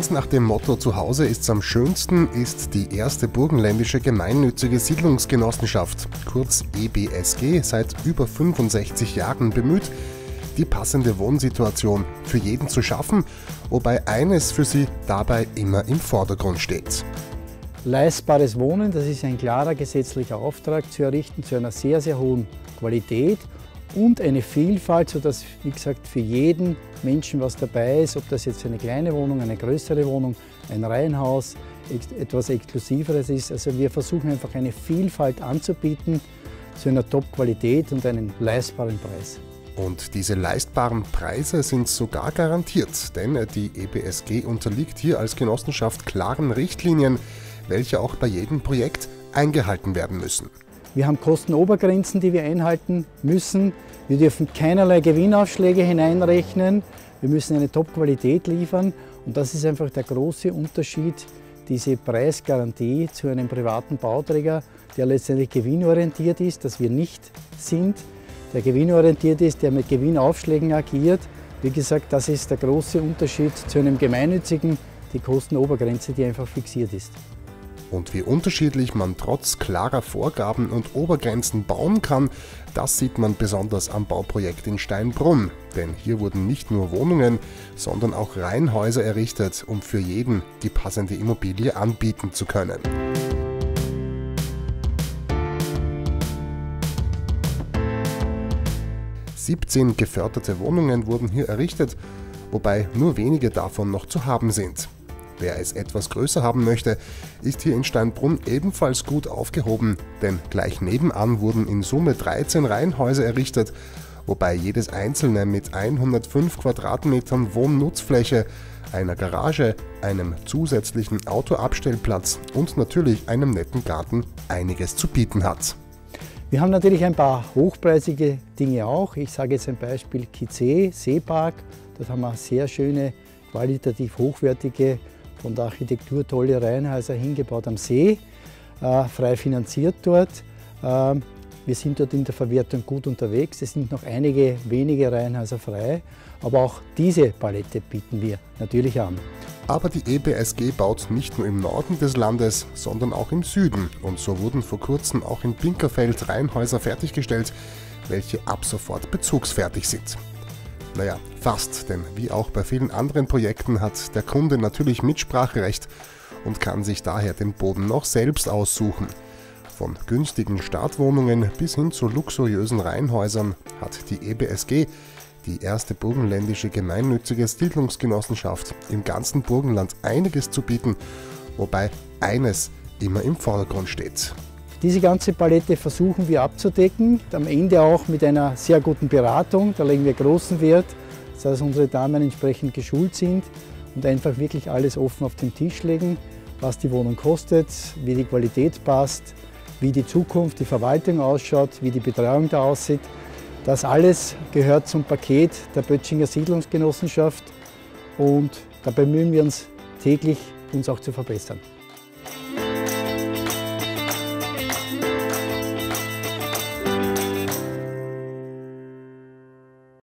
Ganz nach dem Motto „Zuhause ist's am schönsten“ ist die erste burgenländische gemeinnützige Siedlungsgenossenschaft, kurz EBSG, seit über 65 Jahren bemüht, die passende Wohnsituation für jeden zu schaffen, wobei eines für sie dabei immer im Vordergrund steht. Leistbares Wohnen, das ist ein klarer gesetzlicher Auftrag zu errichten, zu einer sehr, sehr hohen Qualität und eine Vielfalt, sodass, wie gesagt, für jeden Menschen was dabei ist, ob das jetzt eine kleine Wohnung, eine größere Wohnung, ein Reihenhaus, etwas Exklusiveres ist. Also wir versuchen einfach eine Vielfalt anzubieten zu einer Top-Qualität und einem leistbaren Preis. Und diese leistbaren Preise sind sogar garantiert, denn die EBSG unterliegt hier als Genossenschaft klaren Richtlinien, welche auch bei jedem Projekt eingehalten werden müssen. Wir haben Kostenobergrenzen, die wir einhalten müssen. Wir dürfen keinerlei Gewinnaufschläge hineinrechnen. Wir müssen eine Top-Qualität liefern. Und das ist einfach der große Unterschied, diese Preisgarantie zu einem privaten Bauträger, der letztendlich gewinnorientiert ist, dass wir nicht sind, der gewinnorientiert ist, der mit Gewinnaufschlägen agiert. Wie gesagt, das ist der große Unterschied zu einem gemeinnützigen, die Kostenobergrenze, die einfach fixiert ist. Und wie unterschiedlich man trotz klarer Vorgaben und Obergrenzen bauen kann, das sieht man besonders am Bauprojekt in Steinbrunn. Denn hier wurden nicht nur Wohnungen, sondern auch Reihenhäuser errichtet, um für jeden die passende Immobilie anbieten zu können. –17 geförderte Wohnungen wurden hier errichtet, wobei nur wenige davon noch zu haben sind. Wer es etwas größer haben möchte, ist hier in Steinbrunn ebenfalls gut aufgehoben, denn gleich nebenan wurden in Summe 13 Reihenhäuser errichtet, wobei jedes einzelne mit 105 Quadratmetern Wohnnutzfläche, einer Garage, einem zusätzlichen Autoabstellplatz und natürlich einem netten Garten einiges zu bieten hat. Wir haben natürlich ein paar hochpreisige Dinge auch. Ich sage jetzt ein Beispiel Kizé, Seepark. Dort haben wir sehr schöne, qualitativ hochwertige, von der Architektur tolle Reihenhäuser hingebaut am See, frei finanziert dort. Wir sind dort in der Verwertung gut unterwegs. Es sind noch einige wenige Reihenhäuser frei, aber auch diese Palette bieten wir natürlich an. Aber die EBSG baut nicht nur im Norden des Landes, sondern auch im Süden. Und so wurden vor kurzem auch in Pinkerfeld Reihenhäuser fertiggestellt, welche ab sofort bezugsfertig sind. Naja, fast, denn wie auch bei vielen anderen Projekten hat der Kunde natürlich Mitspracherecht und kann sich daher den Boden noch selbst aussuchen. Von günstigen Startwohnungen bis hin zu luxuriösen Reihenhäusern hat die EBSG, die erste burgenländische gemeinnützige Siedlungsgenossenschaft im ganzen Burgenland, einiges zu bieten, wobei eines immer im Vordergrund steht. Diese ganze Palette versuchen wir abzudecken, am Ende auch mit einer sehr guten Beratung. Da legen wir großen Wert, dass unsere Damen entsprechend geschult sind und einfach wirklich alles offen auf den Tisch legen, was die Wohnung kostet, wie die Qualität passt, wie die Zukunft, die Verwaltung ausschaut, wie die Betreuung da aussieht. Das alles gehört zum Paket der Böttinger Siedlungsgenossenschaft und da bemühen wir uns täglich, uns auch zu verbessern.